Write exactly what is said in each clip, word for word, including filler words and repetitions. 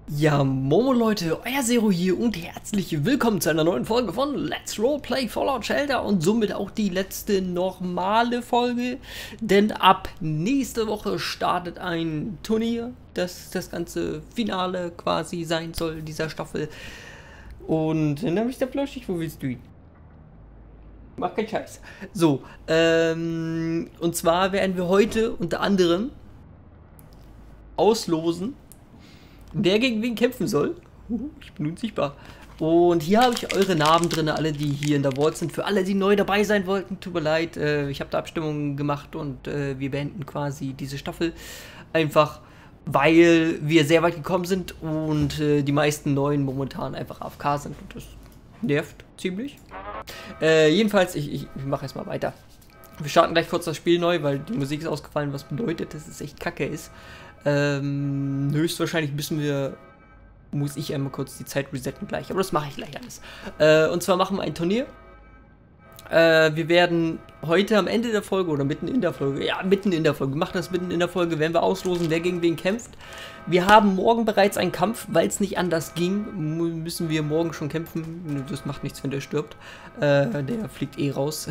Ja, Momo Leute, euer Zero hier und herzlich willkommen zu einer neuen Folge von Let's Roleplay Fallout Shelter und somit auch die letzte normale Folge, denn ab nächste Woche startet ein Turnier, das das ganze Finale quasi sein soll dieser Staffel. Und dann habe ich da flauschig, wo willst du ihn? Mach keinen Scheiß. So, ähm, und zwar werden wir heute unter anderem auslosen, wer gegen wen kämpfen soll. Ich bin unsichtbar. Und hier habe ich eure Namen drin, alle die hier in der Vault sind. Für alle, die neu dabei sein wollten, tut mir leid. Äh, ich habe da Abstimmungen gemacht und äh, wir beenden quasi diese Staffel. Einfach, weil wir sehr weit gekommen sind und äh, die meisten Neuen momentan einfach A F K sind. Und das nervt ziemlich. Äh, jedenfalls, ich, ich, ich mache erstmal weiter. Wir starten gleich kurz das Spiel neu, weil die Musik ist ausgefallen, was bedeutet, dass es echt kacke ist. Ähm, höchstwahrscheinlich müssen wir, muss ich einmal kurz die Zeit resetten gleich, aber das mache ich gleich alles. Äh, und zwar machen wir ein Turnier. Äh, wir werden heute am Ende der Folge oder mitten in der Folge, ja, mitten in der Folge, wir machen das mitten in der Folge, werden wir auslosen, wer gegen wen kämpft. Wir haben morgen bereits einen Kampf, weil es nicht anders ging, müssen wir morgen schon kämpfen. Das macht nichts, wenn der stirbt. Äh, der fliegt eh raus.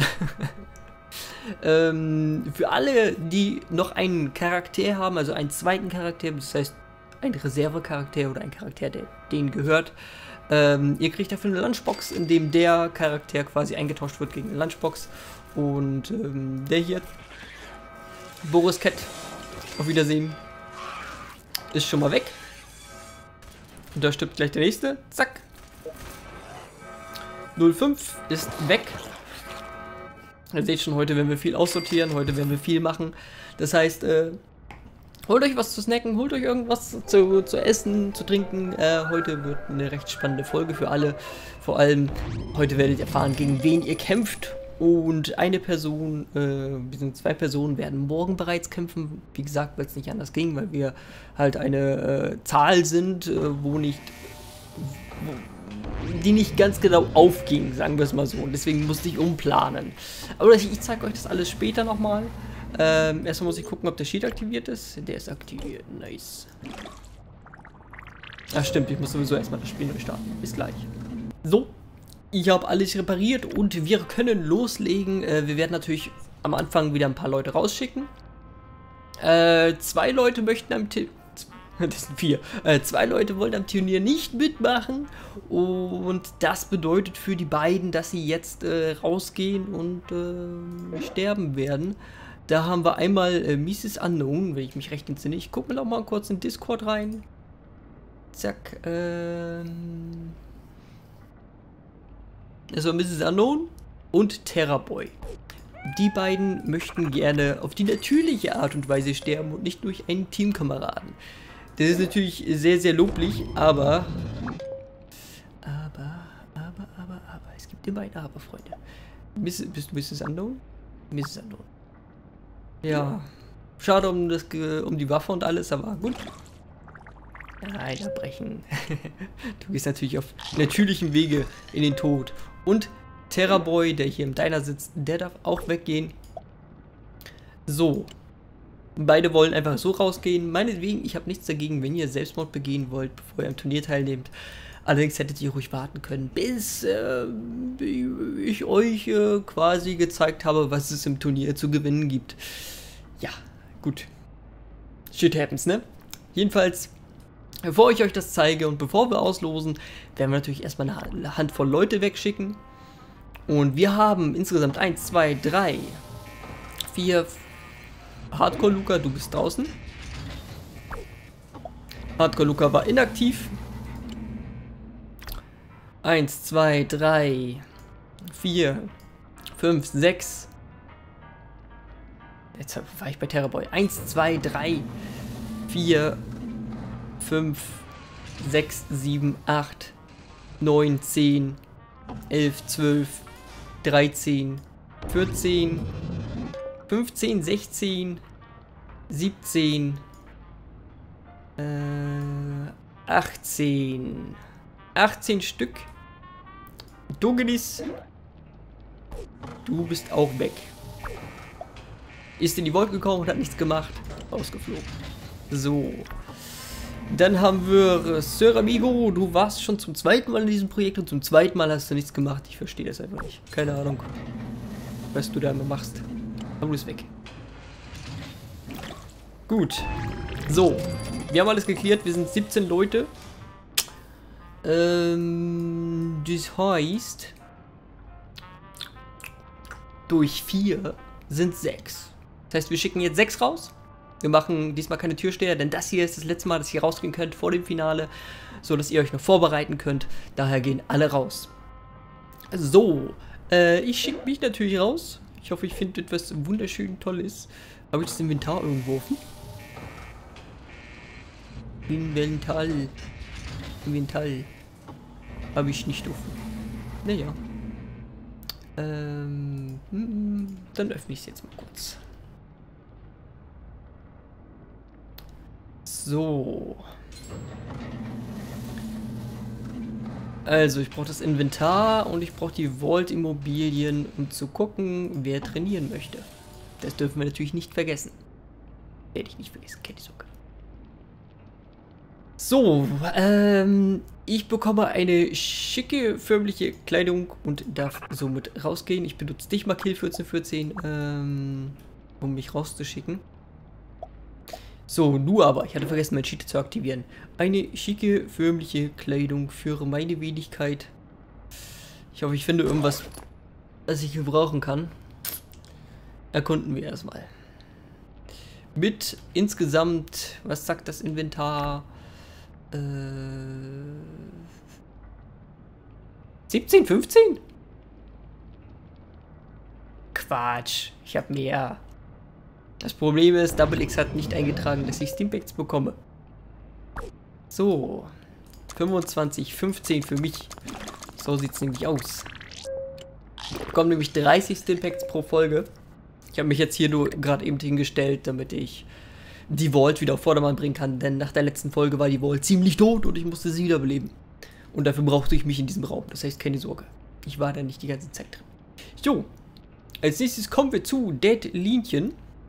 Ähm, für alle, die noch einen Charakter haben, also einen zweiten Charakter, das heißt ein Reservecharakter oder ein Charakter, der denen gehört, ähm, ihr kriegt dafür eine Lunchbox, in dem der Charakter quasi eingetauscht wird gegen eine Lunchbox. Und ähm, der hier, Boris Cat, auf Wiedersehen, ist schon mal weg. Und da stirbt gleich der nächste, zack. null fünf ist weg. Ihr seht schon, heute werden wir viel aussortieren, heute werden wir viel machen. Das heißt, äh, holt euch was zu snacken, holt euch irgendwas zu, zu essen, zu trinken. Äh, heute wird eine recht spannende Folge für alle. Vor allem, heute werdet ihr erfahren, gegen wen ihr kämpft. Und eine Person, äh, bzw. zwei Personen werden morgen bereits kämpfen. Wie gesagt, weil es nicht anders ging, weil wir halt eine äh, Zahl sind, äh, wo nicht... Wo, die nicht ganz genau aufging, sagen wir es mal so. Und deswegen musste ich umplanen. Aber ich, ich zeige euch das alles später nochmal. Ähm, erstmal muss ich gucken, ob der Sheet aktiviert ist. Der ist aktiviert. Nice. Ach stimmt, ich muss sowieso erstmal das Spiel neu starten. Bis gleich. So, ich habe alles repariert und wir können loslegen. Äh, wir werden natürlich am Anfang wieder ein paar Leute rausschicken. Äh, zwei Leute möchten am Tisch... Das sind vier. Äh, zwei Leute wollen am Turnier nicht mitmachen und das bedeutet für die beiden, dass sie jetzt äh, rausgehen und äh, sterben werden. Da haben wir einmal äh, Missus Unknown, wenn ich mich recht entsinne. Ich gucke mir noch mal kurz in Discord rein. Zack. Ähm also Missus Unknown und Terrorboy. Die beiden möchten gerne auf die natürliche Art und Weise sterben und nicht durch einen Teamkameraden. Das ist natürlich sehr, sehr loblich, aber, aber, aber, aber, aber, es gibt immer ein Aber, Freunde. Miss, bist du Missus Unknown? Missus Unknown. Ja, schade um, das, um die Waffe und alles, aber gut. Nein, abbrechen. Du gehst natürlich auf natürlichem Wege in den Tod. Und Terrorboy, der hier im Diner sitzt, der darf auch weggehen. So. Beide wollen einfach so rausgehen. Meinetwegen, ich habe nichts dagegen, wenn ihr Selbstmord begehen wollt, bevor ihr am Turnier teilnehmt. Allerdings hättet ihr ruhig warten können, bis äh, ich euch äh, quasi gezeigt habe, was es im Turnier zu gewinnen gibt. Ja, gut. Shit happens, ne? Jedenfalls, bevor ich euch das zeige und bevor wir auslosen, werden wir natürlich erstmal eine Handvoll Leute wegschicken. Und wir haben insgesamt eins, zwei, drei, vier, Hardcore Luca, du bist draußen. Hardcore Luca war inaktiv. Eins, zwei, drei, vier, fünf, sechs. Jetzt war ich bei Terrorboy. Eins, zwei, drei, vier, fünf, sechs, sieben, acht, neun, zehn, elf, zwölf, dreizehn, vierzehn, fünfzehn, sechzehn, siebzehn, äh, achtzehn, achtzehn Stück. Dogelis, du bist auch weg. Ist in die Wolke gekommen und hat nichts gemacht. Ausgeflogen. So. Dann haben wir Sir Amigo. Du warst schon zum zweiten Mal in diesem Projekt und zum zweiten Mal hast du nichts gemacht. Ich verstehe das einfach nicht. Keine Ahnung, was du da immer machst. Aber du bist weg. Gut. So. Wir haben alles geklärt. Wir sind siebzehn Leute. Ähm, das heißt, durch vier sind sechs. Das heißt, wir schicken jetzt sechs raus. Wir machen diesmal keine Türsteher, denn das hier ist das letzte Mal, dass ihr rausgehen könnt vor dem Finale, so dass ihr euch noch vorbereiten könnt. Daher gehen alle raus. So, äh, ich schicke mich natürlich raus. Ich hoffe, ich finde etwas wunderschön Tolles. Habe ich das Inventar irgendwo offen? Inventar. Inventar. Habe ich nicht offen. Naja. Ähm, dann öffne ich es jetzt mal kurz. So. Also, ich brauche das Inventar und ich brauche die Vault-Immobilien, um zu gucken, wer trainieren möchte. Das dürfen wir natürlich nicht vergessen. Werde ich nicht vergessen, kenne ich sogar. So, ähm, ich bekomme eine schicke, förmliche Kleidung und darf somit rausgehen. Ich benutze dich mal, Kill vierzehn vierzehn, ähm, um mich rauszuschicken. So, du aber, ich hatte vergessen, mein Cheat zu aktivieren. Eine schicke, förmliche Kleidung für meine Wenigkeit. Ich hoffe, ich finde irgendwas, was ich gebrauchen kann. Erkunden wir erstmal. Mit insgesamt, was sagt das Inventar? Äh, siebzehn, fünfzehn? Quatsch, ich habe mehr. Das Problem ist, Double X hat nicht eingetragen, dass ich Stimpaks bekomme. So, fünfundzwanzig, fünfzehn für mich. So sieht es nämlich aus. Ich bekomme nämlich dreißig Stimpaks pro Folge. Ich habe mich jetzt hier nur gerade eben hingestellt, damit ich die Vault wieder auf Vordermann bringen kann, denn nach der letzten Folge war die Vault ziemlich tot und ich musste sie wiederbeleben. Und dafür brauchte ich mich in diesem Raum, das heißt keine Sorge. Ich war da nicht die ganze Zeit drin. So, als nächstes kommen wir zu Deadlinchen.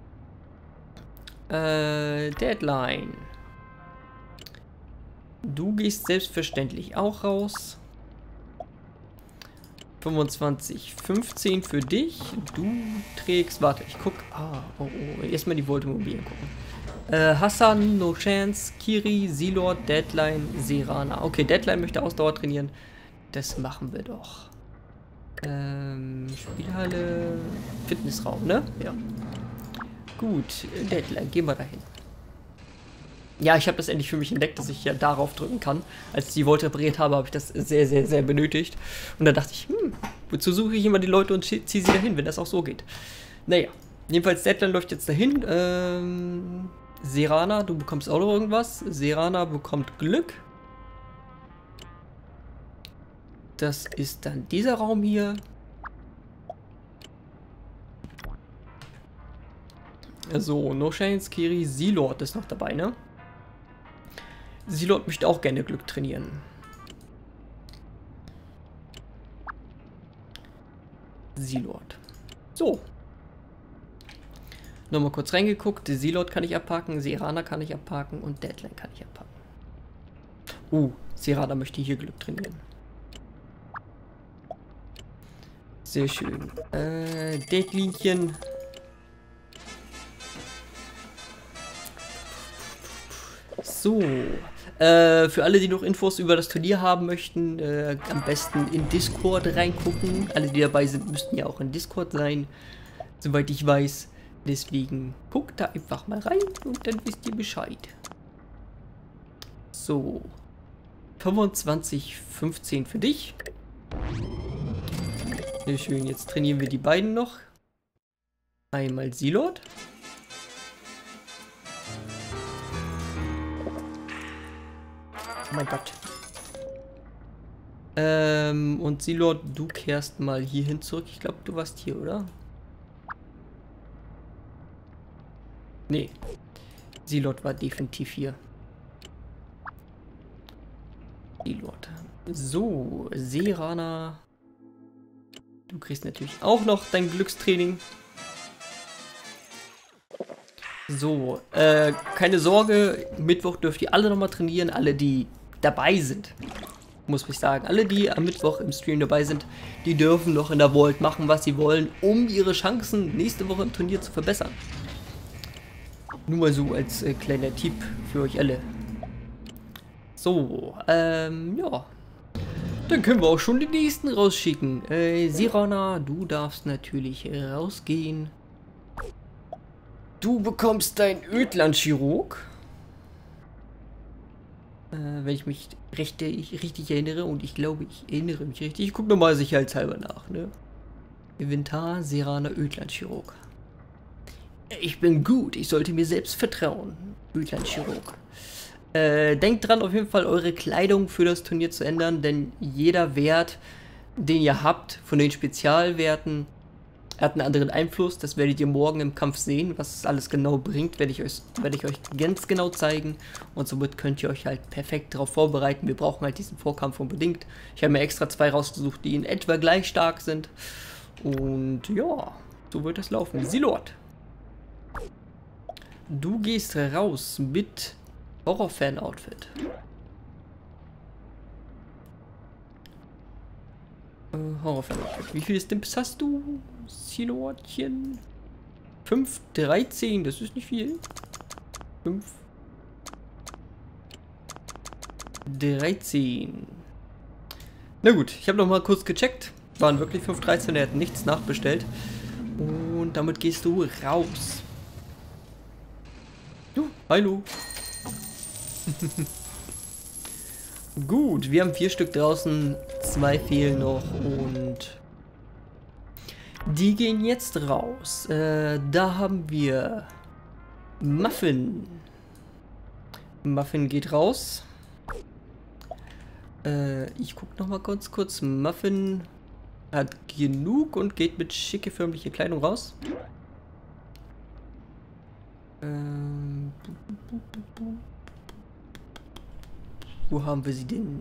Äh, Deadline. Du gehst selbstverständlich auch raus. fünfundzwanzig, fünfzehn für dich. Du trägst, warte, ich guck. Ah, oh, oh, erstmal die Vault-Immobilien gucken. Äh, Hassan, No Chance, Kiri, Silord, Deadline, Serana. Okay, Deadline möchte Ausdauer trainieren. Das machen wir doch. Ähm, Spielhalle, Fitnessraum, ne? Ja. Gut, Deadline, gehen wir dahin. Ja, ich habe das endlich für mich entdeckt, dass ich ja darauf drücken kann. Als ich die Vault repariert habe, habe ich das sehr, sehr, sehr benötigt. Und da dachte ich, hm, wozu suche ich immer die Leute und ziehe sie dahin, wenn das auch so geht. Naja, jedenfalls Deadline läuft jetzt dahin. Ähm, Serana, du bekommst auch noch irgendwas. Serana bekommt Glück. Das ist dann dieser Raum hier. So, No Chance, Kiri, Silord ist noch dabei, ne? Silord möchte auch gerne Glück trainieren. Silord. So. Nochmal kurz reingeguckt. Silord kann ich abpacken, Serana kann ich abpacken und Deadline kann ich abpacken. Uh, Serana möchte hier Glück trainieren. Sehr schön. Äh, Deadlinchen. So, äh, für alle, die noch Infos über das Turnier haben möchten, äh, am besten in Discord reingucken. Alle, die dabei sind, müssten ja auch in Discord sein, soweit ich weiß. Deswegen guckt da einfach mal rein und dann wisst ihr Bescheid. So, fünfundzwanzig, fünfzehn für dich. Sehr schön, jetzt trainieren wir die beiden noch. Einmal Silord. Oh mein Gott. Ähm, und Silord, du kehrst mal hierhin zurück. Ich glaube, du warst hier, oder? Nee. Silord war definitiv hier. Silord. So, Serana. Du kriegst natürlich auch noch dein Glückstraining. So, äh, keine Sorge, Mittwoch dürft ihr alle nochmal trainieren, alle die dabei sind. Muss ich sagen, alle die am Mittwoch im Stream dabei sind, die dürfen noch in der Vault machen, was sie wollen, um ihre Chancen nächste Woche im Turnier zu verbessern. Nur mal so als äh, kleiner Tipp für euch alle. So, ähm, ja. Dann können wir auch schon den nächsten rausschicken. Äh, Sirana, du darfst natürlich rausgehen. Du bekommst dein Ödlandchirurg. Äh, wenn ich mich recht, ich, richtig erinnere, und ich glaube, ich erinnere mich richtig. Ich gucke nochmal sicherheitshalber nach, ne? Inventar, Sirana, Ödlandchirurg. Ich bin gut, ich sollte mir selbst vertrauen. Ödlandchirurg. Äh, denkt dran, auf jeden Fall eure Kleidung für das Turnier zu ändern, denn jeder Wert, den ihr habt, von den Spezialwerten, hat einen anderen Einfluss. Das werdet ihr morgen im Kampf sehen, was es alles genau bringt, werde ich euch, werde ich euch ganz genau zeigen. Und somit könnt ihr euch halt perfekt darauf vorbereiten. Wir brauchen halt diesen Vorkampf unbedingt. Ich habe mir extra zwei rausgesucht, die in etwa gleich stark sind. Und ja, so wird das laufen. Silord, du gehst raus mit Horrorfan-Outfit. Äh, Horrorfan-Outfit. Wie viele Stimps hast du, Silordchen? fünf, dreizehn, das ist nicht viel. fünf, dreizehn. Na gut, ich habe noch mal kurz gecheckt. Waren wirklich fünf, dreizehn, er hat nichts nachbestellt. Und damit gehst du raus. Du, hallo. Gut, wir haben vier Stück draußen, zwei fehlen noch und die gehen jetzt raus. Äh, da haben wir Muffin. Muffin geht raus. Äh, ich gucke noch mal kurz kurz. Muffin hat genug und geht mit schicke förmliche Kleidung raus. Ähm, wo haben wir sie denn?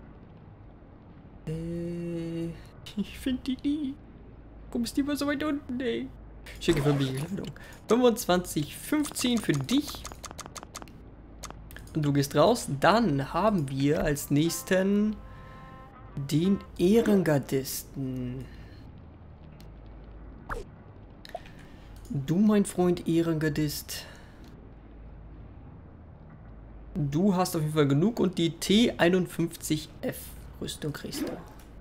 Äh, ich finde die nie. Warum ist die immer so weit unten, ey? Schicke förmliche Kleidung. fünfundzwanzig, fünfzehn für dich. Und du gehst raus. Dann haben wir als nächsten den Ehrengardisten. Du, mein Freund Ehrengardist. Du hast auf jeden Fall genug und die T einundfünfzig F Rüstung kriegst du.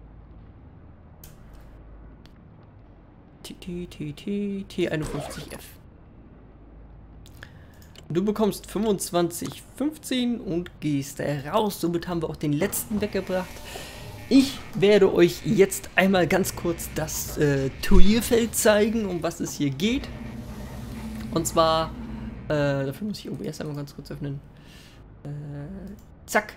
T, T, T, T, T einundfünfzig F. Du bekommst fünfundzwanzig, fünfzehn und gehst raus. Somit haben wir auch den letzten weggebracht. Ich werde euch jetzt einmal ganz kurz das äh, Turnierfeld zeigen, um was es hier geht. Und zwar, äh, dafür muss ich O B S einmal ganz kurz öffnen. Äh, zack.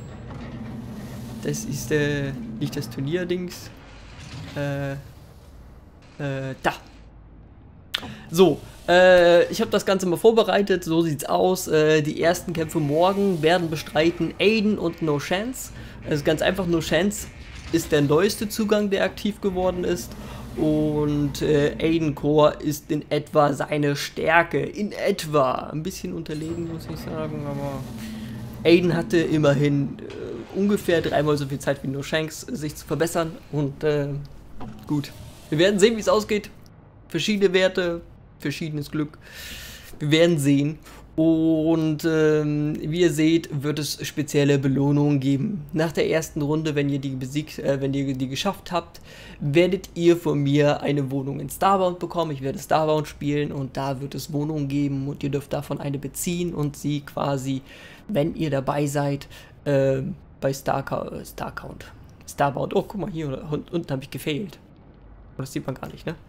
Das ist äh, nicht das Turnierdings. Äh, äh, da. So, äh, ich habe das Ganze mal vorbereitet. So sieht's aus. Äh, die ersten Kämpfe morgen werden bestreiten Aiden und No Chance. Es ist ganz einfach, No Chance ist der neueste Zugang, der aktiv geworden ist. Und äh, Aiden Core ist in etwa seine Stärke. In etwa. Ein bisschen unterlegen, muss ich sagen, aber Aiden hatte immerhin äh, ungefähr dreimal so viel Zeit wie No Chance, sich zu verbessern. Und äh, gut. Wir werden sehen, wie es ausgeht. Verschiedene Werte, verschiedenes Glück. Wir werden sehen. Und ähm, wie ihr seht, wird es spezielle Belohnungen geben. Nach der ersten Runde, wenn ihr die besiegt, äh, wenn ihr die geschafft habt, werdet ihr von mir eine Wohnung in Starbound bekommen. Ich werde Starbound spielen und da wird es Wohnungen geben und ihr dürft davon eine beziehen und sie quasi, wenn ihr dabei seid, äh, bei Starcount, äh, Starcount, Starbound. Oh, guck mal hier, und, unten habe ich gefailt. Oh, das sieht man gar nicht, ne?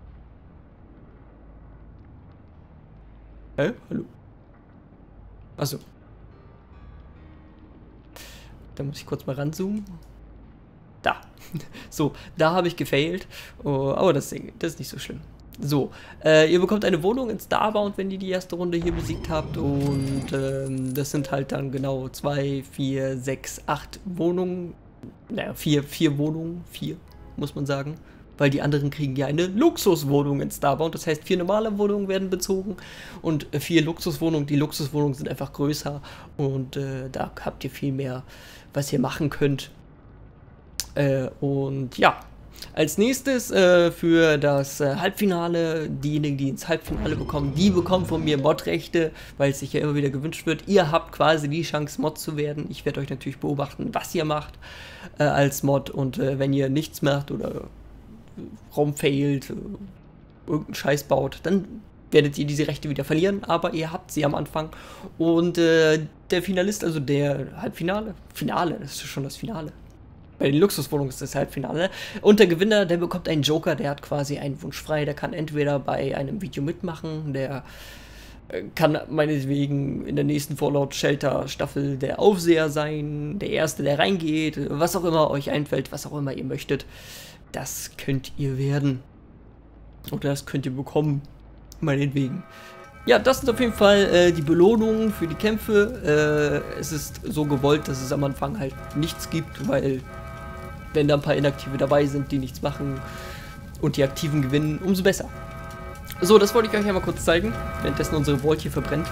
Hä? Hallo? Achso. Da muss ich kurz mal ranzoomen. Da. So, da habe ich gefailt. Oh, aber das, das ist nicht so schlimm. So, äh, ihr bekommt eine Wohnung in Starbound, wenn ihr die erste Runde hier besiegt habt. Und ähm, das sind halt dann genau zwei, vier, sechs, acht Wohnungen. Naja, vier, vier Wohnungen. Vier, muss man sagen. weil die anderen kriegen ja eine Luxuswohnung in Starbound. Das heißt, vier normale Wohnungen werden bezogen und vier Luxuswohnungen. Die Luxuswohnungen sind einfach größer und äh, da habt ihr viel mehr, was ihr machen könnt. Äh, und ja, als nächstes äh, für das äh, Halbfinale, diejenigen, die ins Halbfinale bekommen, die bekommen von mir Modrechte, weil es sich ja immer wieder gewünscht wird. Ihr habt quasi die Chance, Mod zu werden. Ich werde euch natürlich beobachten, was ihr macht äh, als Mod und äh, wenn ihr nichts macht oder rumfailt, äh, irgendeinen Scheiß baut, dann werdet ihr diese Rechte wieder verlieren, aber ihr habt sie am Anfang. Und äh, der Finalist, also der Halbfinale, Finale, das ist schon das Finale. Bei den Luxuswohnungen ist das Halbfinale. Und der Gewinner, der bekommt einen Joker, der hat quasi einen Wunsch frei. Der kann entweder bei einem Video mitmachen, der äh, kann meinetwegen in der nächsten Fallout Shelter Staffel der Aufseher sein, der Erste, der reingeht, was auch immer euch einfällt, was auch immer ihr möchtet. Das könnt ihr werden. Oder das könnt ihr bekommen, meinetwegen. Ja, das sind auf jeden Fall äh, die Belohnungen für die Kämpfe. Äh, es ist so gewollt, dass es am Anfang halt nichts gibt, weil wenn da ein paar Inaktive dabei sind, die nichts machen und die Aktiven gewinnen, umso besser. So, das wollte ich euch einmal kurz zeigen, währenddessen unsere Vault hier verbrennt.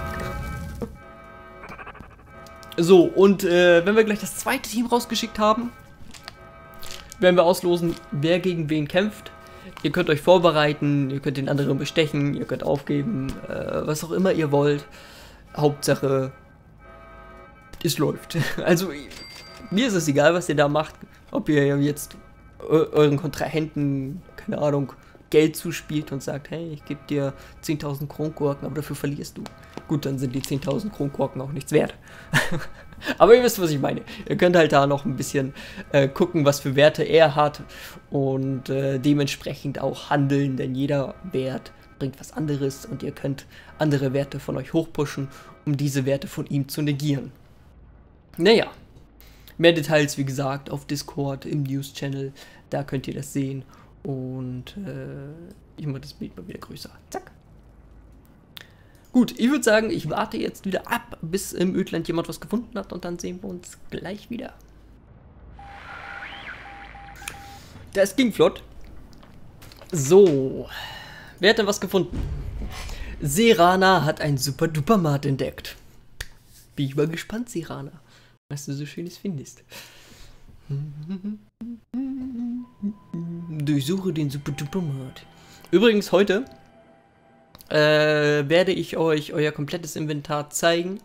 So, und äh, wenn wir gleich das zweite Team rausgeschickt haben, werden wir auslosen, wer gegen wen kämpft. Ihr könnt euch vorbereiten, ihr könnt den anderen bestechen, ihr könnt aufgeben, äh, was auch immer ihr wollt. Hauptsache, es läuft. Also, mir ist es egal, was ihr da macht. Ob ihr jetzt euren Kontrahenten, keine Ahnung, Geld zuspielt und sagt, hey, ich gebe dir zehntausend Kronkorken, aber dafür verlierst du. Gut, dann sind die zehntausend Kronkorken auch nichts wert. Aber ihr wisst, was ich meine. Ihr könnt halt da noch ein bisschen äh, gucken, was für Werte er hat und äh, dementsprechend auch handeln, denn jeder Wert bringt was anderes und ihr könnt andere Werte von euch hochpushen, um diese Werte von ihm zu negieren. Naja, mehr Details, wie gesagt, auf Discord, im News-Channel, da könnt ihr das sehen und äh, ich mache das Bild mal wieder größer. Zack. Gut, ich würde sagen, ich warte jetzt wieder ab, bis im Ödland jemand was gefunden hat und dann sehen wir uns gleich wieder. Das ging flott. So, wer hat denn was gefunden? Serana hat ein super duper Mat entdeckt. Bin ich mal gespannt, Serana, was du so Schönes findest. Durchsuche den super duper Mat. Übrigens heute Äh, werde ich euch euer komplettes Inventar zeigen.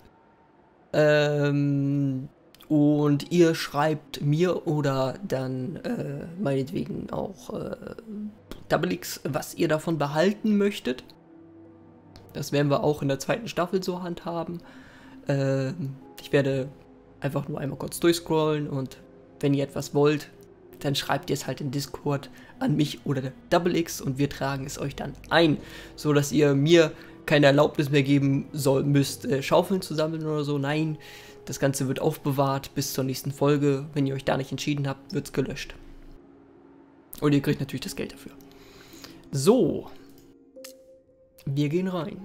Ähm, und ihr schreibt mir oder dann äh, meinetwegen auch äh, Double X, was ihr davon behalten möchtet. Das werden wir auch in der zweiten Staffel so handhaben. Äh, ich werde einfach nur einmal kurz durchscrollen und wenn ihr etwas wollt, dann schreibt ihr es halt in Discord an mich oder Double X und wir tragen es euch dann ein, so dass ihr mir keine Erlaubnis mehr geben soll, müsst, äh, Schaufeln zu sammeln oder so. Nein, das Ganze wird aufbewahrt bis zur nächsten Folge. Wenn ihr euch da nicht entschieden habt, wird es gelöscht. Und ihr kriegt natürlich das Geld dafür. So, wir gehen rein.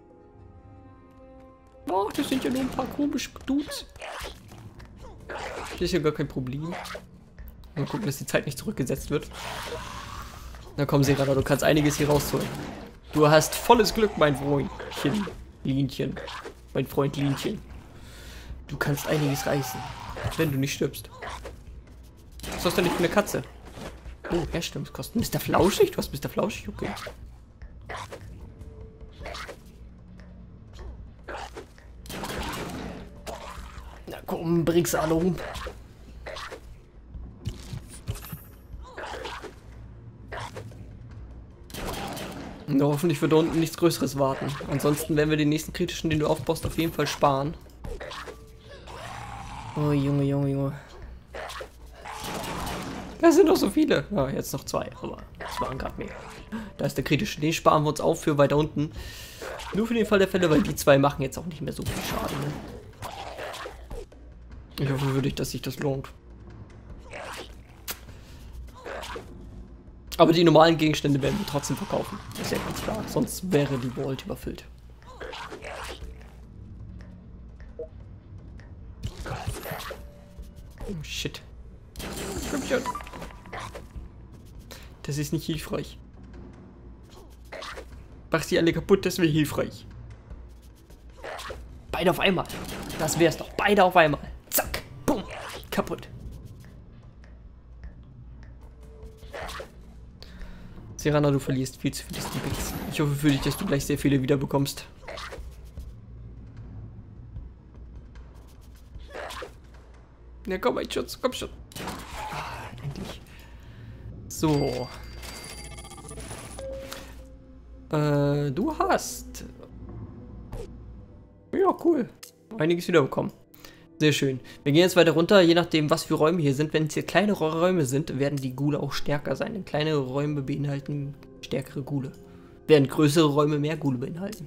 Ach, das sind ja nur ein paar komische Dudes. Das ist ja gar kein Problem. Mal gucken, dass die Zeit nicht zurückgesetzt wird. Na komm, Serana, du kannst einiges hier rausholen. Du hast volles Glück, mein Freundchen. Linchen. Mein Freund Linchen. Du kannst einiges reißen. Wenn du nicht stirbst. Was hast du denn nicht für eine Katze? Oh, Herstellungskosten. Mister Flauschig? Du hast Mister Flauschig? Okay. Na komm, bring's alle um. Ja, hoffentlich wird da unten nichts Größeres warten. Ansonsten werden wir den nächsten kritischen, den du aufbaust, auf jeden Fall sparen. Oh, Junge, Junge, Junge. Das sind doch so viele. Ja, jetzt noch zwei, aber das waren gerade mehr. Da ist der kritische. Den sparen wir uns auf für weiter unten. Nur für den Fall der Fälle, weil die zwei machen jetzt auch nicht mehr so viel Schaden. Ne? Ich hoffe wirklich, dass sich das lohnt. Aber die normalen Gegenstände werden wir trotzdem verkaufen. Das ist ja ganz klar. Sonst wäre die Vault überfüllt. Oh shit. Komm schon. Das ist nicht hilfreich. Mach sie alle kaputt, das wäre hilfreich. Beide auf einmal. Das wär's doch. Beide auf einmal. Zack. Bumm. Kaputt. Serana, du verlierst viel zu viele Stimpaks. Ich hoffe für dich, dass du gleich sehr viele wieder bekommst. Ja, komm, mein Schutz. Komm schon. Ah, endlich. So. Äh, du hast... Ja, cool. Einiges wiederbekommen. Sehr schön. Wir gehen jetzt weiter runter, je nachdem, was für Räume hier sind. Wenn es hier kleine Räume sind, werden die Ghule auch stärker sein. Denn kleine Räume beinhalten stärkere Ghule. Während größere Räume mehr Ghule beinhalten.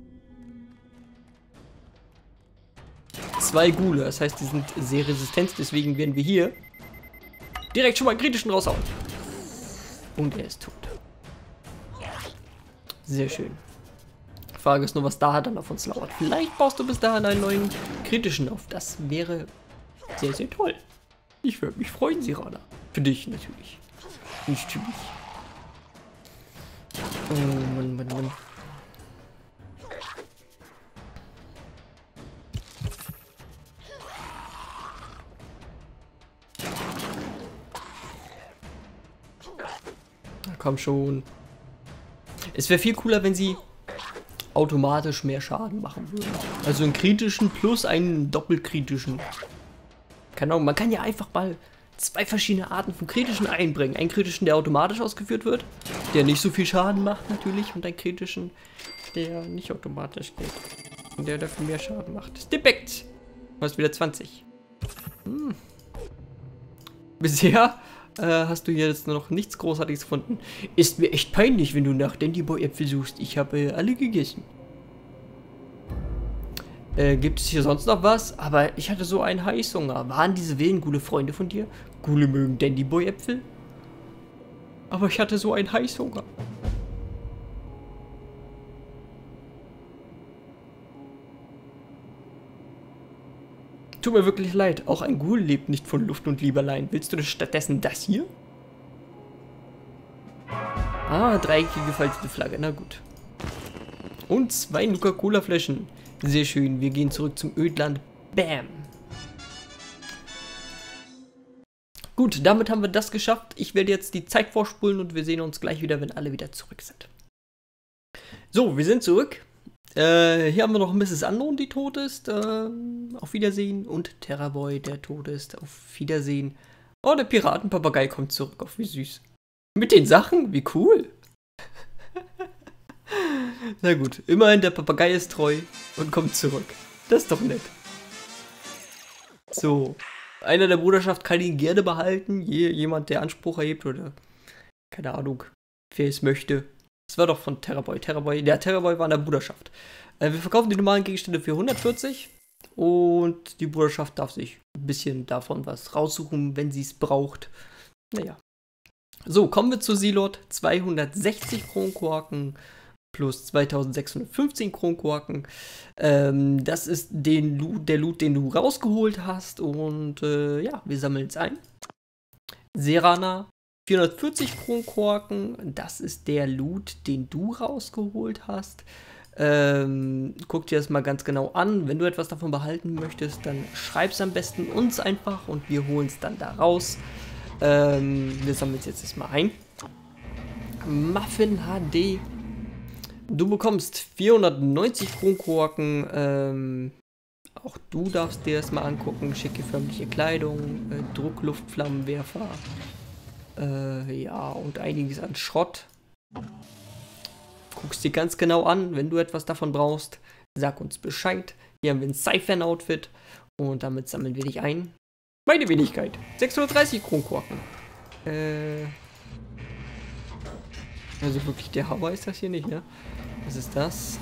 Zwei Ghule, das heißt, die sind sehr resistent. Deswegen werden wir hier direkt schon mal einen kritischen raushauen. Und er ist tot. Sehr schön. Frage ist nur, was da dann auf uns lauert. Vielleicht baust du bis dahin einen neuen kritischen auf. Das wäre sehr, sehr toll. Ich würde mich freuen, Serana. Für dich natürlich. Nicht für mich. Oh Mann, Mann, Mann. Na, komm schon. Es wäre viel cooler, wenn sie automatisch mehr Schaden machen würden. Also einen kritischen plus einen doppelkritischen. Keine Ahnung, man kann ja einfach mal zwei verschiedene Arten von kritischen einbringen. Einen kritischen, der automatisch ausgeführt wird, der nicht so viel Schaden macht natürlich, und einen kritischen, der nicht automatisch geht. Und der dafür mehr Schaden macht. Stimpakt! Du hast wieder zwanzig. Hm. Bisher äh, hast du jetzt noch nichts Großartiges gefunden. Ist mir echt peinlich, wenn du nach Dandy Boy Äpfel suchst. Ich habe äh, alle gegessen. Äh, gibt es hier sonst noch was? Aber ich hatte so einen Heißhunger. Waren diese wilden Ghule Freunde von dir? Ghule mögen Dandy Boy Äpfel? Aber ich hatte so einen Heißhunger. Tut mir wirklich leid. Auch ein Ghoul lebt nicht von Luft und Liebe allein. Willst du stattdessen das hier? Ah, dreieckige gefaltete Flagge. Na gut. Und zwei Nuka-Cola-Flaschen. Sehr schön. Wir gehen zurück zum Ödland. Bam. Gut, damit haben wir das geschafft. Ich werde jetzt die Zeit vorspulen und wir sehen uns gleich wieder, wenn alle wieder zurück sind. So, wir sind zurück. Äh, hier haben wir noch Misses Unknown, die tot ist. Äh, auf Wiedersehen. Und Terrorboy, der tot ist. Auf Wiedersehen. Oh, der Piratenpapagei kommt zurück. Auf wie süß. Mit den Sachen? Wie cool. Na gut, immerhin der Papagei ist treu und kommt zurück. Das ist doch nett. So. Einer der Bruderschaft kann ihn gerne behalten. Je, jemand, der Anspruch erhebt oder keine Ahnung, wer es möchte. Das war doch von Terrorboy. Terrorboy, der Terrorboy war in der Bruderschaft. Äh, wir verkaufen die normalen Gegenstände für hundertvierzig und die Bruderschaft darf sich ein bisschen davon was raussuchen, wenn sie es braucht. Naja. So, kommen wir zu Sealord. zweihundertsechzig Kronkorken plus zweitausendsechshundertfünfzehn Kronkorken. Ähm, das ist den Loot, der Loot, den du rausgeholt hast. Und äh, ja, wir sammeln es ein. Serana, vierhundertvierzig Kronkorken. Das ist der Loot, den du rausgeholt hast. Ähm, guck dir das mal ganz genau an. Wenn du etwas davon behalten möchtest, dann schreib es am besten uns einfach und wir holen es dann da raus. Ähm, wir sammeln es jetzt erstmal ein. Muffin H D. Du bekommst vierhundertneunzig Kronkorken. Ähm, auch du darfst dir das mal angucken. Schicke förmliche Kleidung, äh, Druckluftflammenwerfer. Äh, ja, und einiges an Schrott. Guckst dir ganz genau an. Wenn du etwas davon brauchst, sag uns Bescheid. Hier haben wir ein Cypher-Outfit und damit sammeln wir dich ein. Meine Wenigkeit. sechshundertdreißig Kronkorken. Äh. Also wirklich der Hammer ist das hier nicht, ne? Was ist das?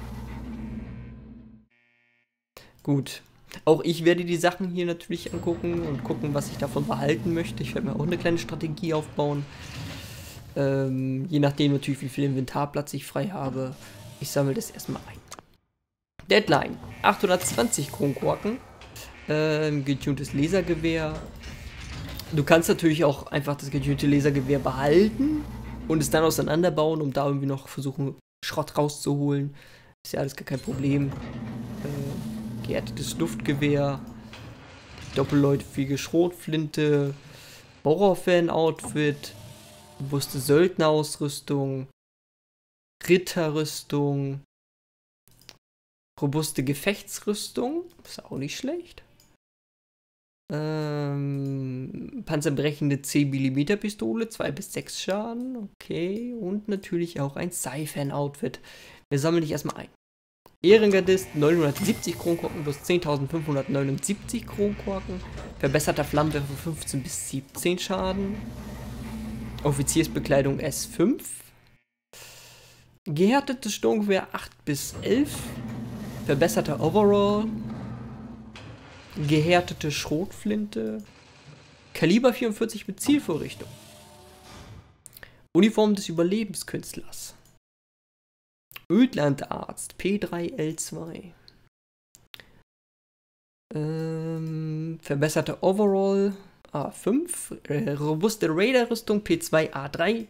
Gut. Auch ich werde die Sachen hier natürlich angucken und gucken, was ich davon behalten möchte. Ich werde mir auch eine kleine Strategie aufbauen. Ähm, je nachdem natürlich, wie viel Inventarplatz ich frei habe. Ich sammle das erstmal ein. Deadline. achthundertzwanzig Kronkorken. Ähm, getuntes Lasergewehr. Du kannst natürlich auch einfach das getönte Lasergewehr behalten und es dann auseinanderbauen, um da irgendwie noch versuchen, Schrott rauszuholen. Ist ja alles gar kein Problem. Äh, geerdetes Luftgewehr, doppelläufige Schrotflinte, Horrorfan-Outfit, robuste Söldnerausrüstung, Ritterrüstung, robuste Gefechtsrüstung, ist auch nicht schlecht. Ähm, panzerbrechende zehn Millimeter Pistole, zwei bis sechs Schaden, okay. Und natürlich auch ein Sci-Fan-Outfit. Wir sammeln dich erstmal ein. Ehrengardist, neunhundertsiebzig Kronkorken plus zehntausendfünfhundertneunundsiebzig Kronkorken. Verbesserter Flammenwerfer fünfzehn bis siebzehn Schaden. Offiziersbekleidung S fünf. Gehärtetes Sturmgewehr acht bis elf. Verbesserter Overall. Gehärtete Schrotflinte. Kaliber vierundvierzig mit Zielvorrichtung. Uniform des Überlebenskünstlers. Ödlandarzt P drei L zwei. Ähm, verbesserte Overall A fünf. Äh, robuste Raider-Rüstung P zwei A drei.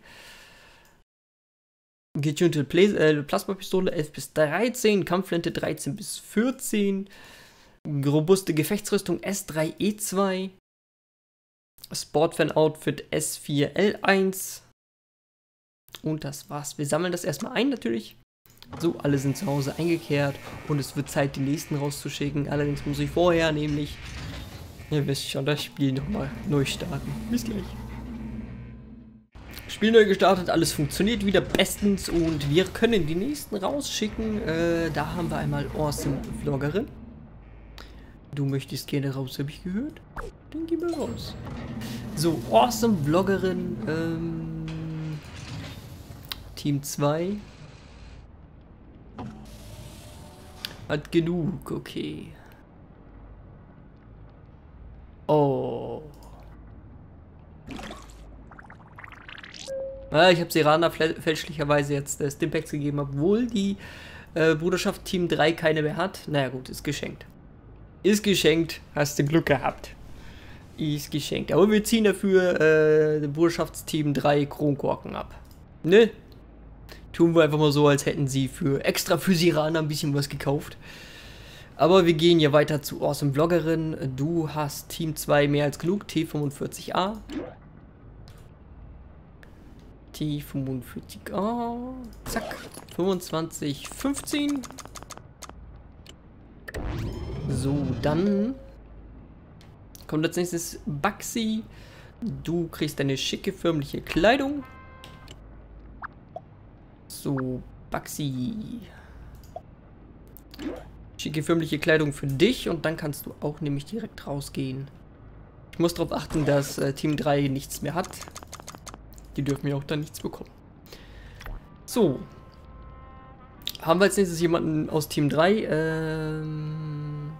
Getunte Plas äh, Plasmapistole elf bis dreizehn. Kampfflinte dreizehn bis vierzehn. Robuste Gefechtsrüstung S drei E zwei. Sportfan-Outfit S vier L eins. Und das war's. Wir sammeln das erstmal ein natürlich. So, alle sind zu Hause eingekehrt und es wird Zeit, die nächsten rauszuschicken. Allerdings muss ich vorher nämlich, ihr wisst schon, das Spiel nochmal neu starten. Bis gleich. Spiel neu gestartet, alles funktioniert wieder bestens und wir können die nächsten rausschicken. Äh, da haben wir einmal Awesome Vloggerin. Du möchtest gerne raus, habe ich gehört. Dann geh mal raus. So, Awesome Vloggerin. Ähm, Team zwei. Hat genug, okay. Oh. Ah, ich habe Serana fälschlicherweise jetzt äh, Stimpaks gegeben, obwohl die äh, Bruderschaft Team drei keine mehr hat. Naja gut, ist geschenkt. Ist geschenkt, hast du Glück gehabt. Ist geschenkt. Aber wir ziehen dafür äh, Bruderschaftsteam drei Kronkorken ab. Ne? Tun wir einfach mal so, als hätten sie für extra für Serana ein bisschen was gekauft. Aber wir gehen hier weiter zu Awesome Vloggerin. Du hast Team zwei mehr als genug. T fünfundvierzig A. T fünfundvierzig A. Zack. fünfundzwanzig, fünfzehn. So, dann kommt als nächstes Baxi. Du kriegst eine schicke förmliche Kleidung. So, Baxi. Schicke förmliche Kleidung für dich und dann kannst du auch nämlich direkt rausgehen. Ich muss darauf achten, dass äh, Team drei nichts mehr hat. Die dürfen ja auch dann nichts bekommen. So. Haben wir als nächstes jemanden aus Team drei? Ähm,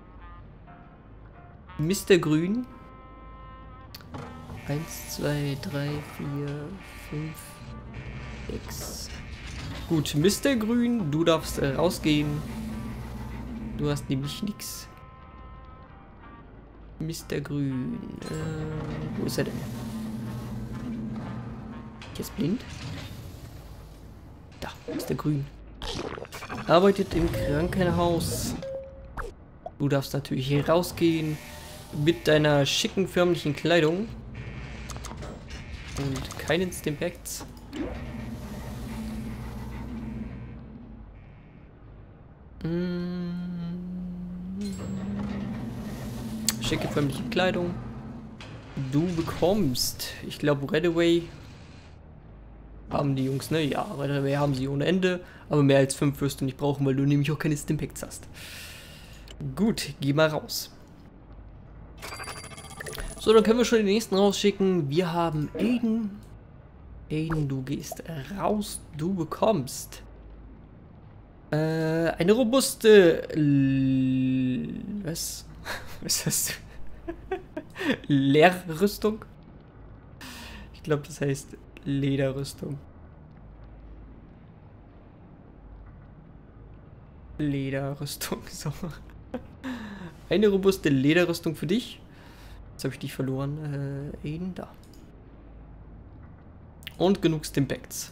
Mister Grün. eins, zwei, drei, vier, fünf, sechs. Gut, Mister Grün, du darfst äh, rausgehen. Du hast nämlich nichts. Mister Grün. Äh, wo ist er denn? Jetzt blind. Da, Mister Grün. Arbeitet im Krankenhaus. Du darfst natürlich hier rausgehen. Mit deiner schicken förmlichen Kleidung. Und keinen Stimpaks. Schicke förmliche Kleidung. Du bekommst, ich glaube, Redaway haben die Jungs, ne? Ja, Redaway haben sie ohne Ende. Aber mehr als fünf wirst du nicht brauchen, weil du nämlich auch keine Stimpaks hast. Gut, geh mal raus. So, dann können wir schon den nächsten rausschicken. Wir haben Aiden. Aiden, du gehst raus. Du bekommst äh, eine robuste L was? Was ist das? Leerrüstung? Ich glaube, das heißt Lederrüstung. Lederrüstung, so. Eine robuste Lederrüstung für dich. Jetzt habe ich dich verloren. Äh, Aiden, da. Und genug Stimpacks.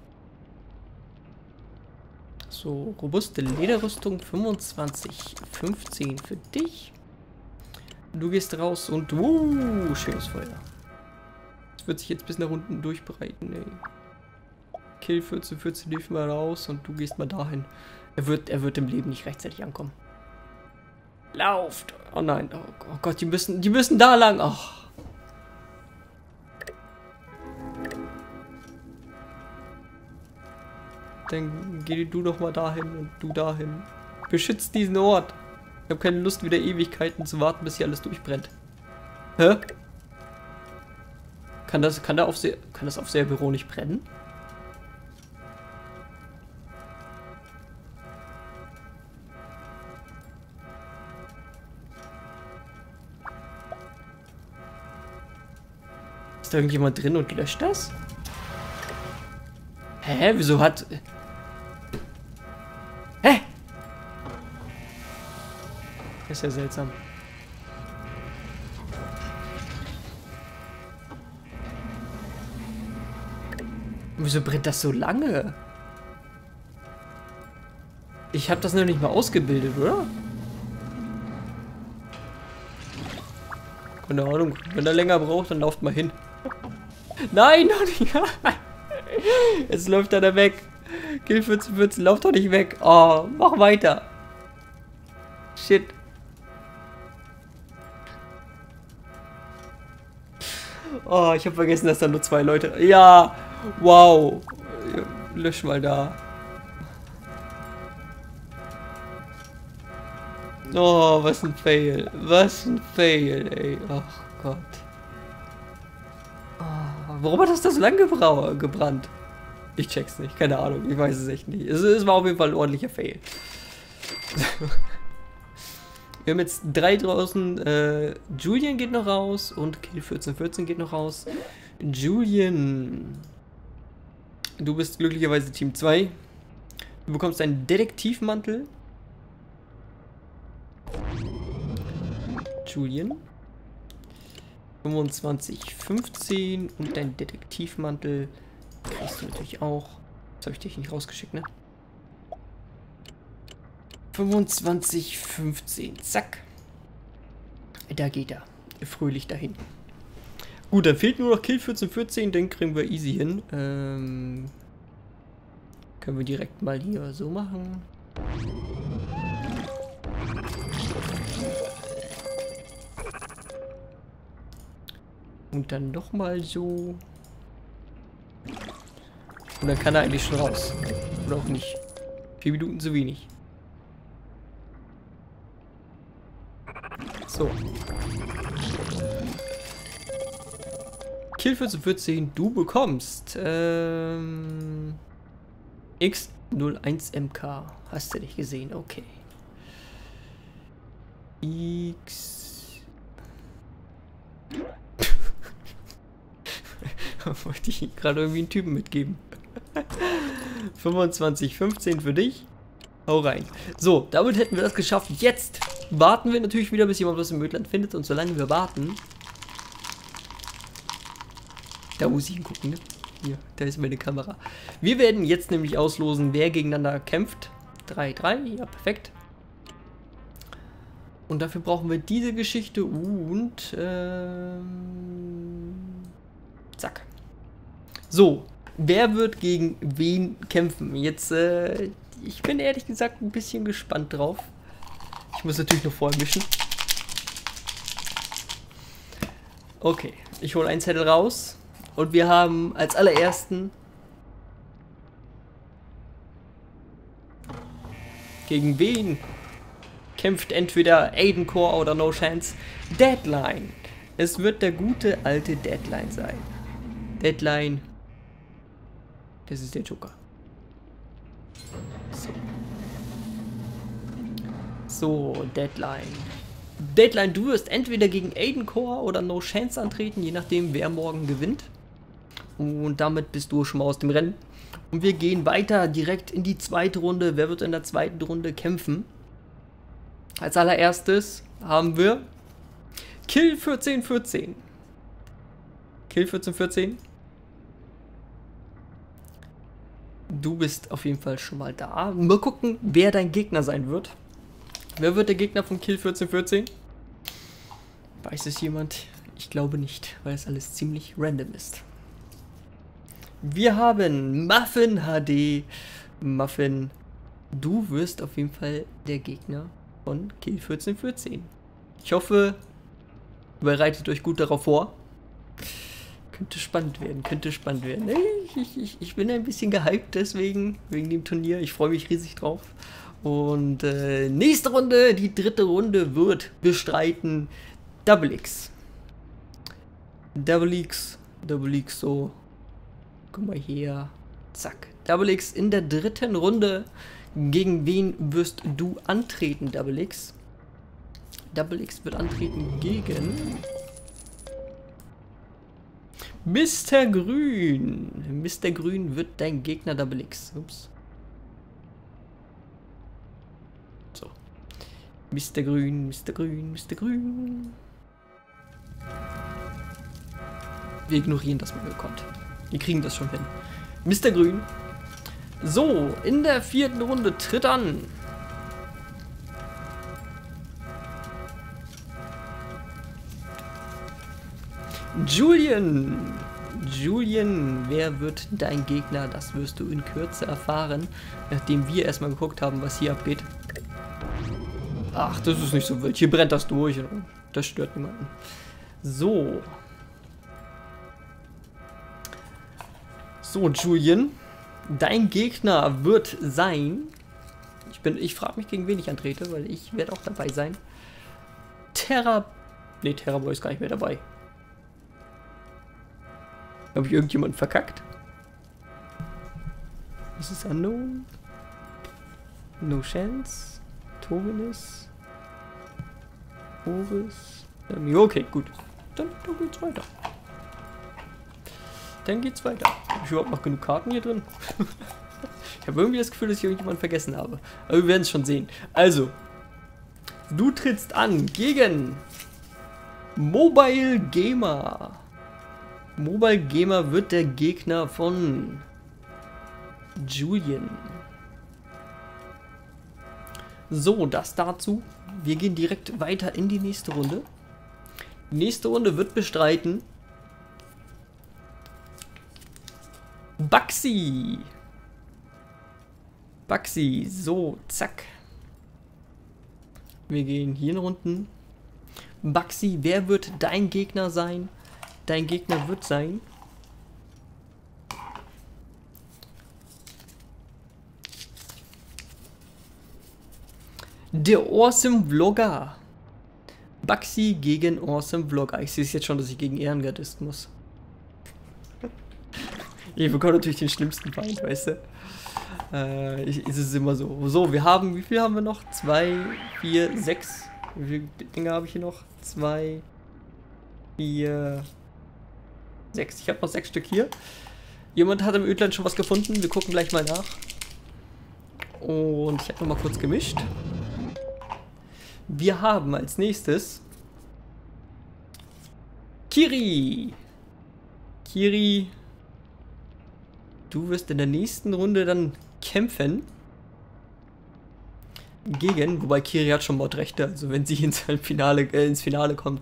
So, robuste Lederrüstung fünfundzwanzig fünfzehn für dich. Du gehst raus und uh, schönes Feuer. Das wird sich jetzt bis nach unten durchbreiten, ey. Kill vierzehn vierzehn lief mal raus und du gehst mal dahin. Er wird, er wird im Leben nicht rechtzeitig ankommen. Lauft! Oh nein, oh, oh Gott, die müssen, die müssen da lang. Oh. Dann geh du doch mal dahin und du dahin. Beschützt diesen Ort. Ich habe keine Lust, wieder Ewigkeiten zu warten, bis hier alles durchbrennt. Hä? Kann das, kann da auf sehr, kann das auf sehr Büro nicht brennen? Ist da irgendjemand drin und löscht das? Hä? Wieso hat... Hä? Das ist ja seltsam. Wieso brennt das so lange? Ich habe das noch nicht mal ausgebildet, oder? Keine Ahnung. Wenn er länger braucht, dann lauft mal hin. Nein, noch nicht. Jetzt läuft er da weg. Kill vierzehn vierzehn, lauf doch nicht weg. Oh, mach weiter. Shit. Oh, ich habe vergessen, dass da nur zwei Leute... Ja, wow. Lösch mal da. Oh, was ein Fail. Was ein Fail, ey. Ach Gott. Oh, warum hat das da so lange gebrannt? Ich check's nicht. Keine Ahnung. Ich weiß es echt nicht. Es, es war auf jeden Fall ein ordentlicher Fail. Wir haben jetzt drei draußen. Äh, Julian geht noch raus und Kill vierzehn vierzehn geht noch raus. Julian. Du bist glücklicherweise Team zwei. Du bekommst einen Detektivmantel. Julian. fünfundzwanzig fünfzehn und dein Detektivmantel kriegst du natürlich auch. Das habe ich dich nicht rausgeschickt, ne? fünfundzwanzig fünfzehn. Zack. Da geht er. Fröhlich dahin. Gut, dann fehlt nur noch Kill vierzehn vierzehn. Den kriegen wir easy hin. Ähm, können wir direkt mal hier so machen. Und dann noch mal so. Und dann kann er eigentlich schon raus. Oder auch nicht. Vier Minuten zu wenig. So. Kill vierzehn vierzehn, du bekommst ähm, X null eins M K. Hast du nicht gesehen? Okay. X. Wollte ich gerade irgendwie einen Typen mitgeben. fünfundzwanzig fünfzehn für dich. Hau rein. So, damit hätten wir das geschafft. Jetzt warten wir natürlich wieder, bis jemand was im Ödland findet. Und solange wir warten... Da muss ich hingucken, ne? Hier, da ist meine Kamera. Wir werden jetzt nämlich auslosen, wer gegeneinander kämpft. drei, drei, ja, perfekt. Und dafür brauchen wir diese Geschichte und... Ähm, zack. So, wer wird gegen wen kämpfen? Jetzt, äh, ich bin ehrlich gesagt ein bisschen gespannt drauf. Ich muss natürlich noch vorher mischen. Okay, ich hole einen Zettel raus. Und wir haben als allerersten gegen wen kämpft entweder Aiden Core oder No Chance? Deadline. Es wird der gute alte Deadline sein. Deadline. Das ist der Joker. So. So, Deadline. Deadline, du wirst entweder gegen Aiden Core oder No Chance antreten, je nachdem wer morgen gewinnt. Und damit bist du schon mal aus dem Rennen. Und wir gehen weiter direkt in die zweite Runde. Wer wird in der zweiten Runde kämpfen? Als allererstes haben wir Kill vierzehn vierzehn. Kill vierzehn vierzehn. Du bist auf jeden Fall schon mal da. Mal gucken, wer dein Gegner sein wird. Wer wird der Gegner von Kill vierzehn vierzehn? Weiß es jemand? Ich glaube nicht, weil es alles ziemlich random ist. Wir haben Muffin H D. Muffin, du wirst auf jeden Fall der Gegner von Kill vierzehn vierzehn. Ich hoffe, bereitet euch gut darauf vor. Könnte spannend werden, könnte spannend werden. Ich, ich, ich bin ein bisschen gehypt deswegen, wegen dem Turnier. Ich freue mich riesig drauf. Und äh, nächste Runde, die dritte Runde, wird bestreiten Double X. Double X, Double X, so. Guck mal hier. Zack. Double X in der dritten Runde. Gegen wen wirst du antreten, Double X? Double X wird antreten gegen Mister Grün. Mister Grün wird dein Gegner, Double X. Ups. So. Mister Grün, Mister Grün, Mister Grün. Wir ignorieren das mal gekonnt. Wir kriegen das schon hin. Mister Grün. So, in der vierten Runde tritt an Julian. Julian, wer wird dein Gegner? Das wirst du in Kürze erfahren, nachdem wir erstmal geguckt haben, was hier abgeht. Ach, das ist nicht so wild. Hier brennt das durch. Das stört niemanden. So. So, Julian. Dein Gegner wird sein. Ich bin, ich frage mich, gegen wen ich antrete, weil ich werde auch dabei sein. Terra. Ne, Terraboy ist gar nicht mehr dabei. Habe ich irgendjemanden verkackt? Ist es unknown? No Chance. Togenis. Boris. Ähm, okay, gut. Dann, dann geht's weiter. Dann geht's weiter. Habe ich überhaupt noch genug Karten hier drin? Ich habe irgendwie das Gefühl, dass ich irgendjemanden vergessen habe. Aber wir werden es schon sehen. Also, du trittst an gegen Mobile Gamer. Mobile Gamer wird der Gegner von Julian. So, das dazu. Wir gehen direkt weiter in die nächste Runde. Die nächste Runde wird bestreiten Baxi. Baxi, so, zack. Wir gehen hier nach unten. Baxi, wer wird dein Gegner sein? Dein Gegner wird sein der Awesome Vlogger. Baxi gegen Awesome Vlogger. Ich sehe es jetzt schon, dass ich gegen Ehrengardist muss. Ich bekomme natürlich den schlimmsten Feind, weißt du? Äh, ich, ist es immer so. So, wir haben, wie viel haben wir noch? Zwei, vier, sechs. Wie viele Dinge habe ich hier noch? Zwei, vier, sechs. Ich habe noch sechs Stück hier. Jemand hat im Ödland schon was gefunden. Wir gucken gleich mal nach. Und ich habe noch mal kurz gemischt. Wir haben als nächstes Kiri. Kiri. Du wirst in der nächsten Runde dann kämpfen gegen, wobei Kiri hat schon Mordrechte, also wenn sie ins Finale, äh, ins Finale kommt,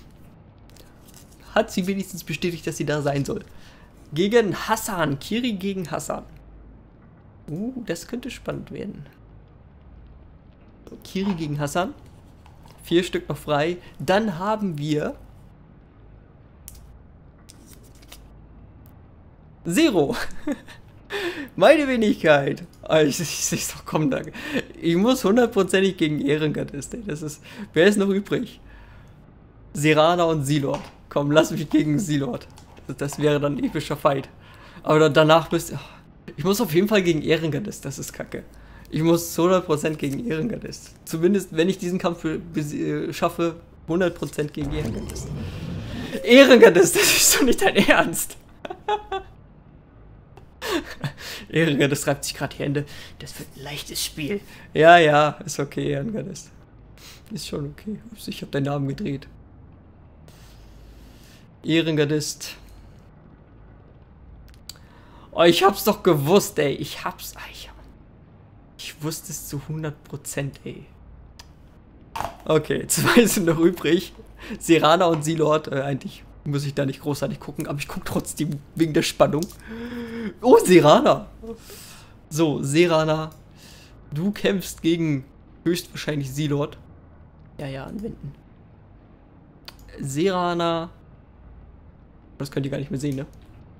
hat sie wenigstens bestätigt, dass sie da sein soll. Gegen Hassan. Kiri gegen Hassan. Uh, das könnte spannend werden. So, Kiri gegen Hassan. Vier Stück noch frei. Dann haben wir Zero. Meine Wenigkeit. Oh, ich, ich sehe es doch, komm, danke. Ich muss hundertprozentig gegen Ehrengardist. Das ist. Wer ist noch übrig? Serana und Silord. Komm, lass mich gegen Silord. Das, das wäre dann ein epischer Fight. Aber dann, danach bist du. Ich muss auf jeden Fall gegen Ehrengardist. Das ist kacke. Ich muss zu hundert Prozent gegen Ehrengardist. Zumindest, wenn ich diesen Kampf äh, schaffe, hundert Prozent gegen Ehrengardist. Ehrengardist, das ist doch nicht dein Ernst. Ehrengardist reibt sich gerade die Hände. Das wird ein leichtes Spiel. Ja, ja, ist okay, Ehrengardist. Ist schon okay. Ups, ich habe deinen Namen gedreht. Ehrengardist. Oh, ich hab's doch gewusst, ey. Ich hab's. Ich, ich wusste es zu hundert Prozent, ey. Okay, zwei sind noch übrig. Serana und Sealord. Äh, eigentlich muss ich da nicht großartig gucken, aber ich gucke trotzdem wegen der Spannung. Oh, Serana. So, Serana. Du kämpfst gegen höchstwahrscheinlich Sealord. Ja, ja, anwenden. Serana. Das könnt ihr gar nicht mehr sehen, ne?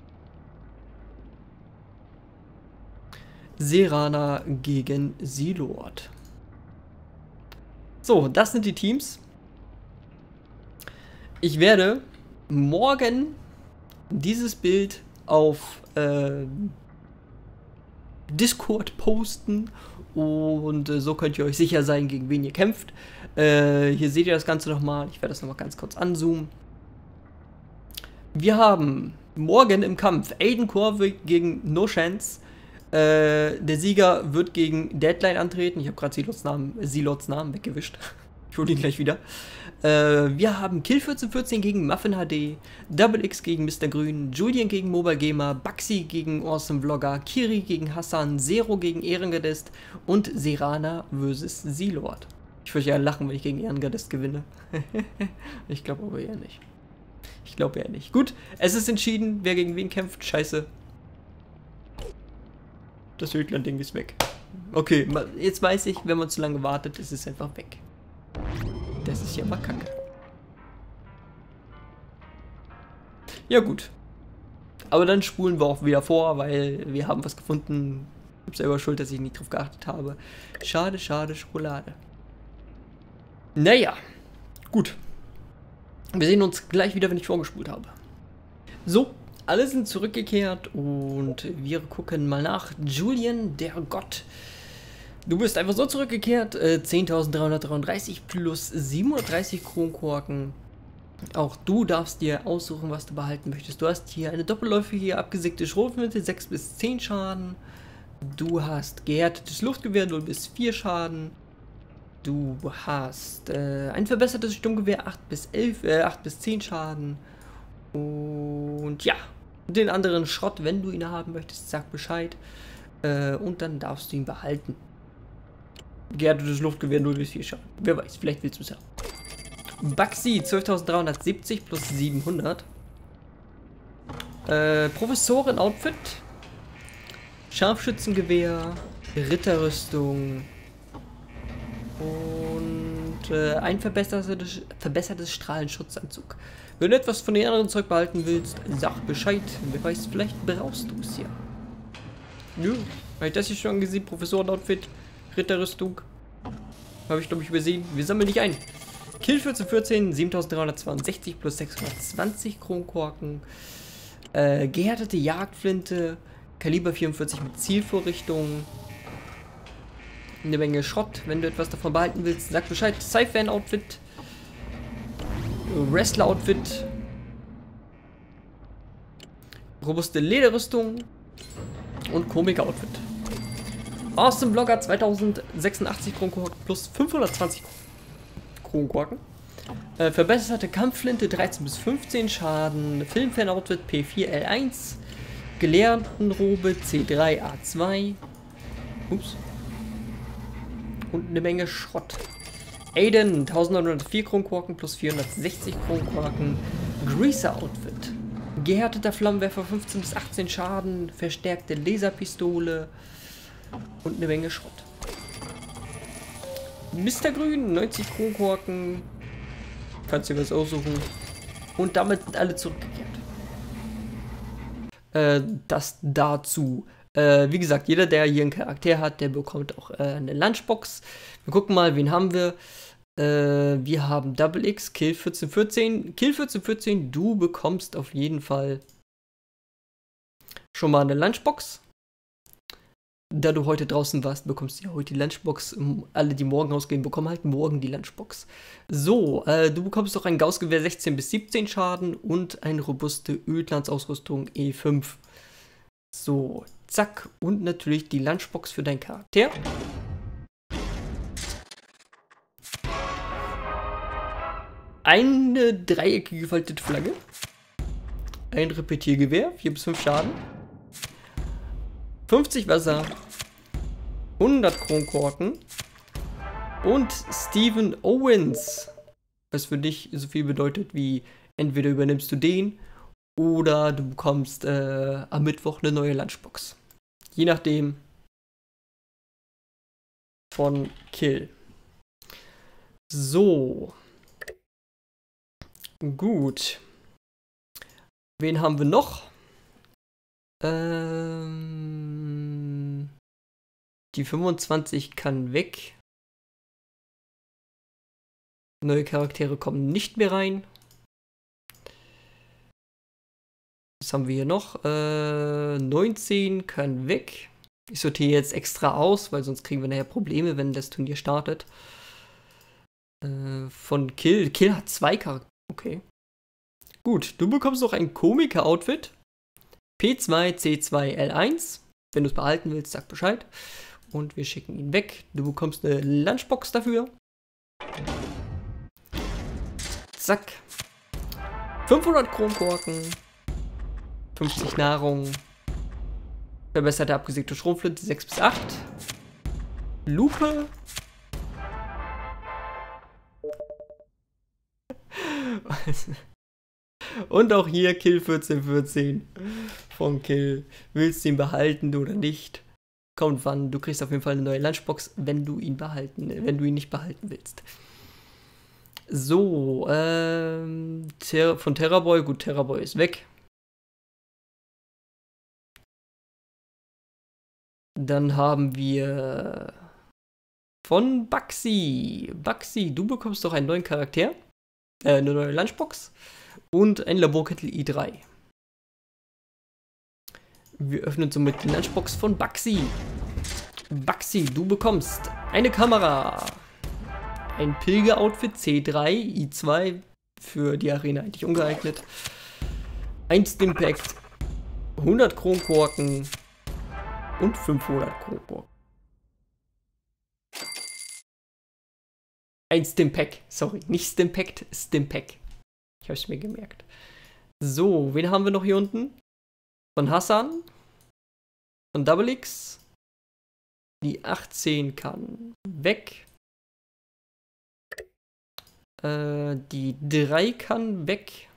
Serana gegen Sealord. So, das sind die Teams. Ich werde morgen dieses Bild auf äh, Discord posten und äh, so könnt ihr euch sicher sein, gegen wen ihr kämpft. Äh, hier seht ihr das Ganze nochmal. Ich werde das nochmal ganz kurz anzoomen. Wir haben morgen im Kampf Aiden Corvey gegen No Chance. Äh, der Sieger wird gegen Deadline antreten. Ich habe gerade Sealords Namen, Sealords Namen weggewischt. Ich hole ihn gleich wieder. Äh, wir haben Kill vierzehn vierzehn gegen Muffin H D, Double X gegen Mister Grün, Julian gegen Mobile Gamer, Baxi gegen Awesome Vlogger, Kiri gegen Hassan, Zero gegen Ehrengardist und Serana versus Sealord. Ich würde ja lachen, wenn ich gegen Ehrengardist gewinne. Ich glaube aber eher nicht. Ich glaube eher nicht. Gut, es ist entschieden, wer gegen wen kämpft. Scheiße. Das Ödland-Ding ist weg. Okay, jetzt weiß ich, wenn man zu lange wartet, ist es einfach weg. Das ist ja mal kacke. Ja gut. Aber dann spulen wir auch wieder vor, weil wir haben was gefunden. Ich bin selber schuld, dass ich nicht drauf geachtet habe. Schade, schade, Schokolade. Naja, gut. Wir sehen uns gleich wieder, wenn ich vorgespult habe. So. Alle sind zurückgekehrt und wir gucken mal nach. Julian, der Gott. Du bist einfach so zurückgekehrt. Äh, zehntausenddreihundertdreiunddreißig plus siebenhundertdreißig Kronkorken. Auch du darfst dir aussuchen, was du behalten möchtest. Du hast hier eine doppelläufige abgesickte Schrotflinte, sechs bis zehn Schaden. Du hast gehärtetes Luftgewehr, null bis vier Schaden. Du hast äh, ein verbessertes Sturmgewehr, acht bis elf, äh, acht bis zehn Schaden. Und ja. Den anderen Schrott, wenn du ihn haben möchtest, sag Bescheid. Äh, und dann darfst du ihn behalten. Gehärtetes Luftgewehr null bis vier Schaden. Wer weiß, vielleicht willst du es haben. Baxi, zwölftausenddreihundertsiebzig plus siebenhundert. Äh, Professoren-Outfit. Scharfschützengewehr. Ritterrüstung. Und äh, ein verbessertes, verbessertes Strahlenschutzanzug. Wenn du etwas von den anderen Zeug behalten willst, sag Bescheid. Wer weiß, vielleicht brauchst du es ja. Nö, habe ich das hier schon gesehen? Professoren-Outfit, Ritterrüstung. Habe ich, glaube ich, übersehen. Wir sammeln dich ein. Kill vierzehn vierzehn, siebentausenddreihundertzweiundsechzig plus sechshundertzwanzig Kronkorken. Äh, gehärtete Jagdflinte. Kaliber vierundvierzig mit Zielvorrichtung. Eine Menge Schrott. Wenn du etwas davon behalten willst, sag Bescheid. Sci-Fan-Outfit. Wrestler-Outfit. Robuste Lederrüstung. Und Komiker-Outfit. Awesome Vlogger zweitausendsechsundachtzig Kronkorken plus fünfhundertzwanzig Kronkorken. Äh, verbesserte Kampfflinte dreizehn bis fünfzehn Schaden. Filmfan-Outfit P vier L eins. Gelehrtenrobe C drei A zwei. Ups. Und eine Menge Schrott. Aiden, eintausendneunhundertvier Kronkorken plus vierhundertsechzig Kronkorken. Greaser Outfit. Gehärteter Flammenwerfer fünfzehn bis achtzehn Schaden. Verstärkte Laserpistole. Und eine Menge Schrott. Mister Grün, neunzig Kronkorken. Kannst dir was aussuchen. Und damit sind alle zurückgekehrt. Äh, das dazu. Äh, wie gesagt, jeder, der hier einen Charakter hat, der bekommt auch äh, eine Lunchbox. Wir gucken mal, wen haben wir. Äh, wir haben Double X, Kill vierzehn vierzehn. Kill vierzehn vierzehn, du bekommst auf jeden Fall schon mal eine Lunchbox. Da du heute draußen warst, bekommst du ja heute die Lunchbox. Alle, die morgen rausgehen, bekommen halt morgen die Lunchbox. So, äh, du bekommst auch ein Gaussgewehr sechzehn bis siebzehn Schaden und eine robuste Ödlandsausrüstung E fünf. So, zack. Und natürlich die Lunchbox für deinen Charakter. Eine dreieckige gefaltete Flagge. ein Repetiergewehr, vier bis fünf Schaden. fünfzig Wasser. hundert Kronkorken. Und Steven Owens. Was für dich so viel bedeutet wie entweder übernimmst du den oder du bekommst äh, am Mittwoch eine neue Lunchbox. Je nachdem von Kill. So. Gut. Wen haben wir noch? Ähm, die fünfundzwanzig kann weg. Neue Charaktere kommen nicht mehr rein. Was haben wir hier noch? Äh, neunzehn kann weg. Ich sortiere jetzt extra aus, weil sonst kriegen wir nachher Probleme, wenn das Turnier startet. Äh, von Kill. Kill hat zwei Charaktere. Okay. Gut, du bekommst noch ein Komiker-Outfit. P zwei C zwei L eins. Wenn du es behalten willst, sag Bescheid. Und wir schicken ihn weg. Du bekommst eine Lunchbox dafür. Zack. fünfhundert Kronkorken. fünfzig Nahrung. Verbesserte abgesägte Schrotflinte sechs bis acht. Lupe. Und auch hier Kill vierzehn vierzehn von Kill. Willst du ihn behalten oder nicht? Kommt wann. Du kriegst auf jeden Fall eine neue Lunchbox, wenn du ihn behalten, wenn du ihn nicht behalten willst. So, ähm, Ter von Terrorboy. Gut, Terrorboy ist weg. Dann haben wir von Baxi. Baxi, du bekommst doch einen neuen Charakter. Äh, eine neue Lunchbox. Und ein Laborkittel I drei. Wir öffnen somit die Lunchbox von Baxi. Baxi, du bekommst eine Kamera. Ein Pilger-Outfit C drei, I zwei. Für die Arena eigentlich ungeeignet. Ein Stimpact. hundert Kronkorken. Und fünfhundert Kronkorken. Ein Stimpack. Sorry, nicht Stimpact, Stimpack. Ich habe es mir gemerkt. So, wen haben wir noch hier unten? Von Hassan. Von Double X. Die achtzehn kann weg. Äh, die drei kann weg.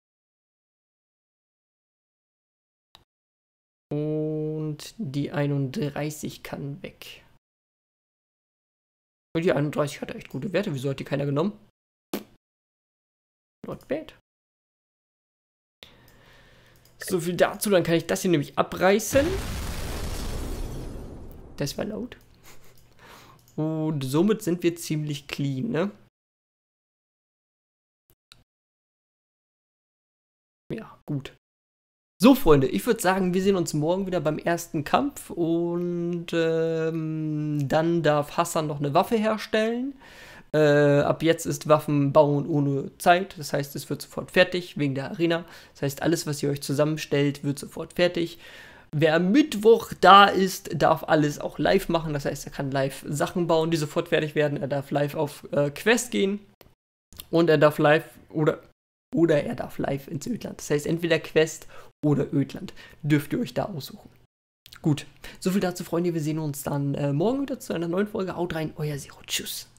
Und die einunddreißig kann weg. Und die einunddreißig hatte echt gute Werte. Wieso hat die keiner genommen? Not bad. So viel dazu. Dann kann ich das hier nämlich abreißen. Das war laut. Und somit sind wir ziemlich clean, ne? Ja, gut. So, Freunde, ich würde sagen, wir sehen uns morgen wieder beim ersten Kampf und ähm, dann darf Hassan noch eine Waffe herstellen. Äh, ab jetzt ist Waffenbauen ohne Zeit, das heißt, es wird sofort fertig wegen der Arena. Das heißt, alles, was ihr euch zusammenstellt, wird sofort fertig. Wer am Mittwoch da ist, darf alles auch live machen. Das heißt, er kann live Sachen bauen, die sofort fertig werden. Er darf live auf äh, Quest gehen und er darf live oder Oder er darf live ins Ödland. Das heißt, entweder Quest oder Ödland. Dürft ihr euch da aussuchen. Gut, soviel dazu, Freunde. Wir sehen uns dann äh, morgen wieder zu einer neuen Folge. Haut rein, euer Zero. Tschüss.